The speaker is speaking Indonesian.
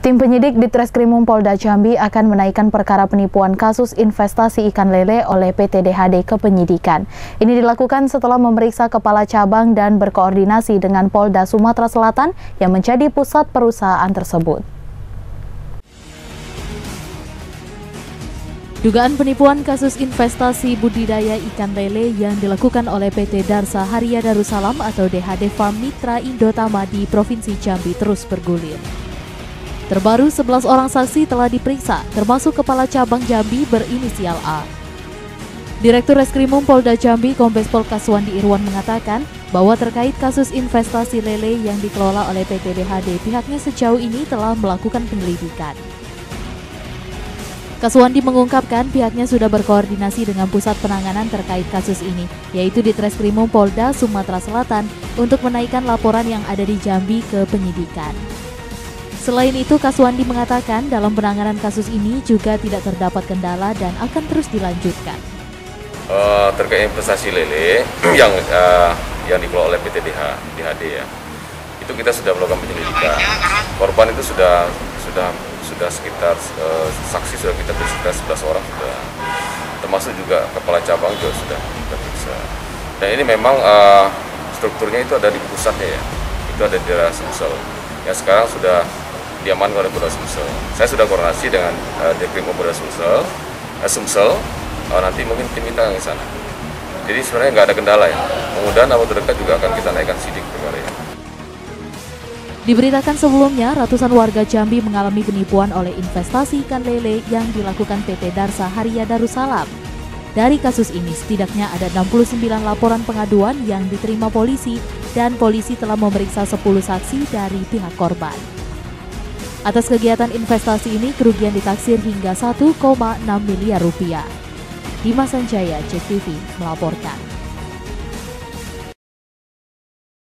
Tim penyidik di Treskrimum Polda Jambi akan menaikkan perkara penipuan kasus investasi ikan lele oleh PT DHD ke penyidikan. Ini dilakukan setelah memeriksa kepala cabang dan berkoordinasi dengan Polda Sumatera Selatan yang menjadi pusat perusahaan tersebut. Dugaan penipuan kasus investasi budidaya ikan lele yang dilakukan oleh PT Darsa Haria Darussalam atau DHD Farm Mitra Indotama di Provinsi Jambi terus bergulir. Terbaru 11 orang saksi telah diperiksa, termasuk Kepala Cabang Jambi berinisial A. Direktur Reskrimum Polda Jambi Kombes Pol Kaswandi Irwan mengatakan bahwa terkait kasus investasi lele yang dikelola oleh PT DHD, pihaknya sejauh ini telah melakukan penyelidikan. Kaswandi mengungkapkan pihaknya sudah berkoordinasi dengan pusat penanganan terkait kasus ini, yaitu di Treskrimum Polda Sumatera Selatan untuk menaikkan laporan yang ada di Jambi ke penyidikan. Selain itu, Kaswandi mengatakan dalam penanganan kasus ini juga tidak terdapat kendala dan akan terus dilanjutkan. Terkait investasi lele yang dikelola oleh PT DHD ya, itu kita sudah melakukan penyelidikan. Korban itu sudah sekitar saksi sudah kita periksa 11 orang sudah, termasuk juga kepala cabang juga sudah kita periksa. Dan ini memang strukturnya itu ada di pusatnya ya, itu ada di daerah Sumsel. Yang sekarang sudah diamankan oleh Polda Sumsel. Saya sudah koordinasi dengan Dekrimum Polda Sumsel. Nanti mungkin tim kita ke sana. Jadi sebenarnya nggak ada kendala ya. Mudah-mudahan waktu terdekat juga akan kita naikkan sidik perkara ini. Diberitakan sebelumnya, ratusan warga Jambi mengalami penipuan oleh investasi ikan lele yang dilakukan PT Darsa Haria Darussalam. Dari kasus ini, setidaknya ada 69 laporan pengaduan yang diterima polisi dan polisi telah memeriksa 10 saksi dari pihak korban. Atas kegiatan investasi ini, kerugian ditaksir hingga 1,6 miliar rupiah. Dimas Sanjaya, JEK TV, melaporkan.